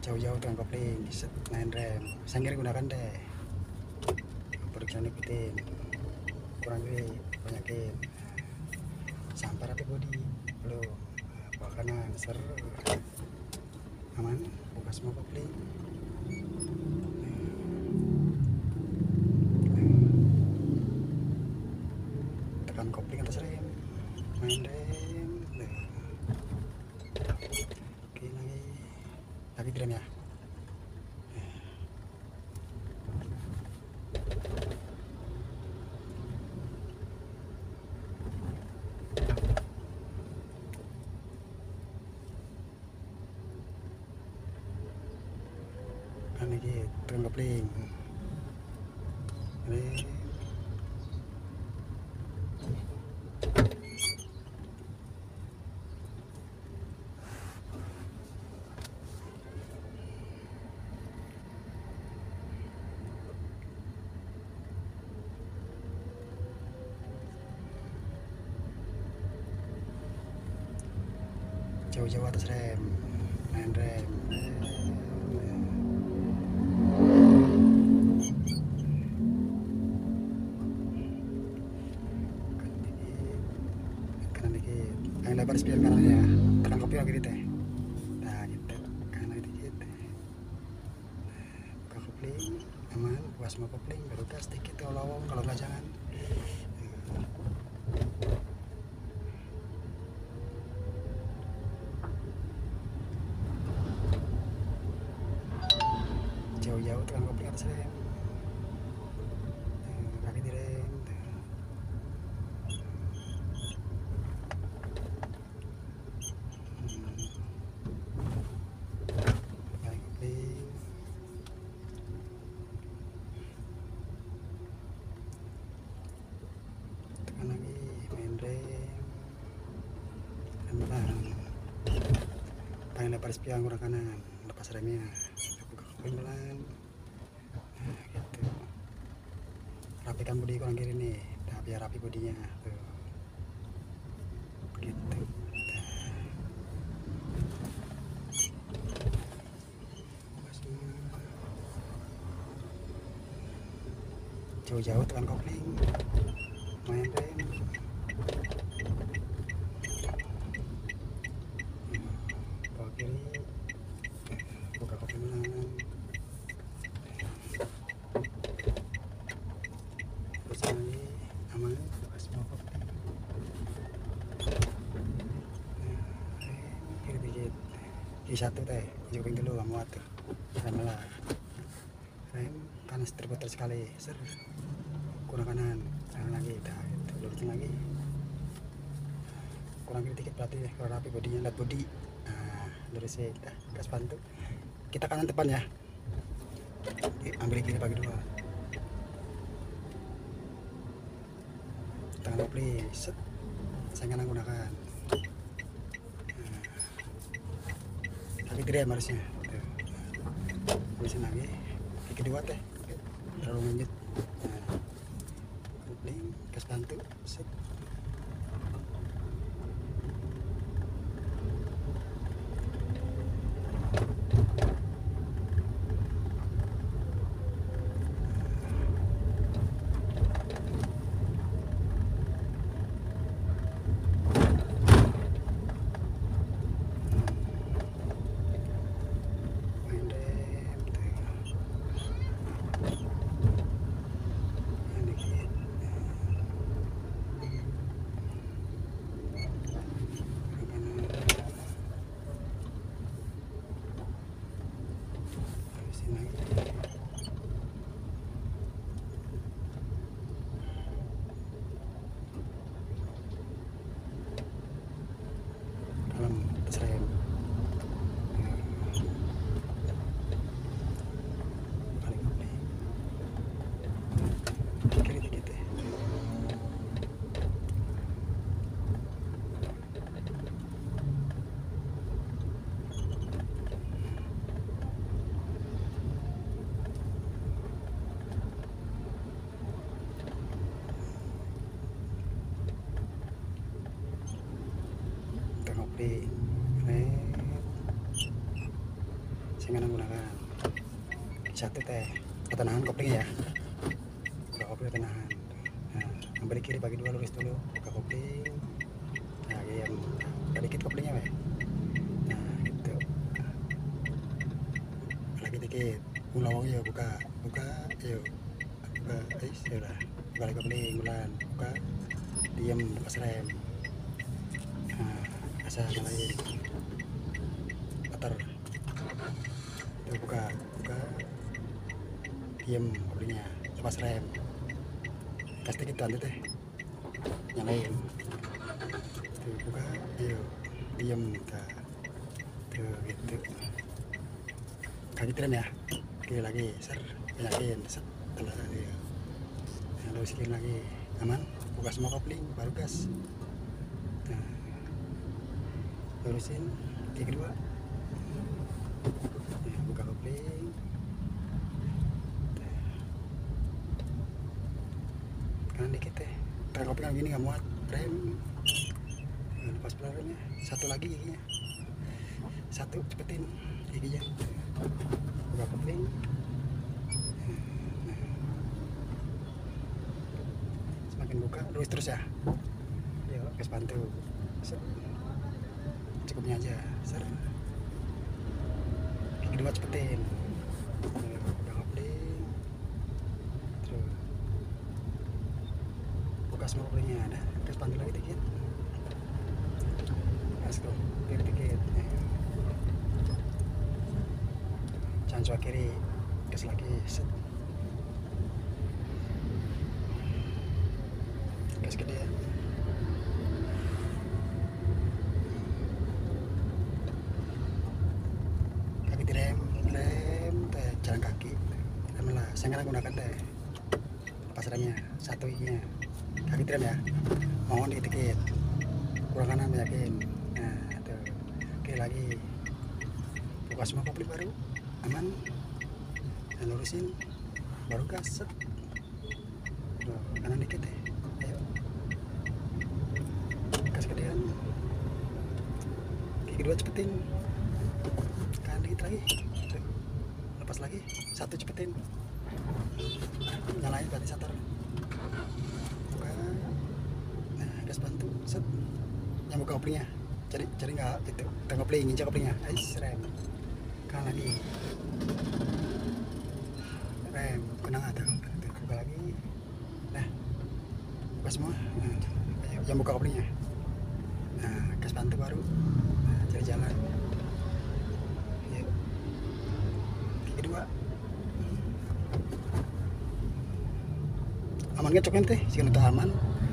jauh-jauh tukang kopling main rem sangkir gunakan deh produksinya ikutin kurang gede banyakin sampai rapi bodi belum bawah kanan ser aman buka semua kopling tekan kopling atas rem main rem oke lagi rem ya kan lagi tekan kopling rem jauh-jauh atas rem main rem kanan dikit yang lebar spion kanan ya tekan kopi lagi teh nah gitu kanan dikit buka kopling aman buka semua kopling baru gas dikit kalau nggak jangan jauh-jauh tekan kopling atas rem kaki direm balik kopling tekan lagi main rem pelan paling lebar spion kurang kanan lepas remnya buka kopling pelan gitu rapikan bodi kurang kiri nih nah, biar rapi bodinya tuh begitu jauh-jauh tekan kopling main rem bawah kiri buka kopling pelan terus lagi aman buka semua kopling kiri dikit kiri satu teh kuping dulu gak muat tuh rem lah rem panas terputar sekali ser kurang kanan lagi dah gitu. Lurusin lagi kurang kiri dikit berarti kalau rapi bodinya lihat bodi nah lurusin dah gas bantu kita kanan depan ya ambil kiri bagi dua tangan kopling set saya kanan gunakan tapi direm harusnya lurusin lagi kaki kedua teh terlalu ngenyut kopling gas bantu set dalam atas rem balik kopling kiri dikit deh kopling saya menggunakan satu teh pertenahan kopling ya, buka kopling pertenahan. Nah, yang beri kiri bagi dua, lurus dulu, buka kopling. Nah, yang dikit koplingnya weh. Nah, itu lagi dikit ulawang ya, buka yuk, buka ya udah, buka lagi kopling bulan, buka diam, lepas rem. Nah, asal nyalain putar itu, buka diam koplingnya, lepas rem, kasih dikit tuh teh, nyalain tuh, buka yuk, diam tuh gitu, kaki rem ya, kiri lagi ser, yakin setelah ya, lalu kiri lagi aman, buka semua kopling baru gas. Nah, lurusin kaki kedua ya, buka kopling kanan dikit teh, tarik kopling gini nggak muat rem. Nah, lepas pelan remnya, satu lagi giginya, satu cepetin giginya, buka kopling. Nah, semakin buka lurus terus ya, yuk gas bantu, cukupnya aja, ser, gigi kedua cepetin, buka kopling, terus buka semua koplingnya, ada gas bantu lagi dikit, gas kiri dikit, jangan cuak kiri, gas lagi, set, gas gede ya. Kaki direm, teh jalan kaki, rem lah, saya nggak gunakan teh, lepas remnya, satu giginya, kaki direm ya, mohon dikit-dikit, kurang kanan yakin. Nah tuh, oke lagi, buka semua kopling baru, aman, dan lurusin, baru gas, set, tuh, kanan dikit deh, ayo, gas gedean, gigi kedua cepetin, kanan dikit lagi, tuh, lepas lagi, satu cepetin, nyalain berarti starter, buka, nah gas bantu, set, yang buka koplingnya, cari nggak itu, tengok kopling, nginjak koplingnya, rem, kanan lagi, rem, kena nggak tuh, buka lagi, nah, buka semua, nah, ayo, yang buka koplingnya, nah, gas bantu baru, nah, cari jalan, yuk, gigi kedua, aman gak cokin teh, sih untuk aman,